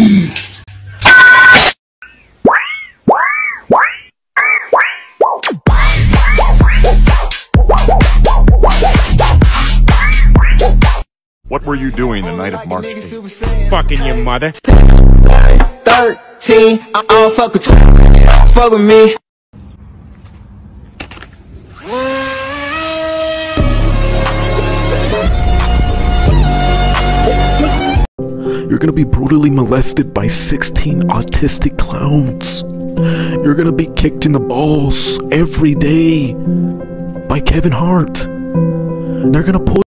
What were you doing the night of March 8th? Fucking your mother. 13, I don't fuck with you, fuck with me. You're gonna be brutally molested by 16 autistic clowns. You're gonna be kicked in the balls every day by Kevin Hart. They're gonna pull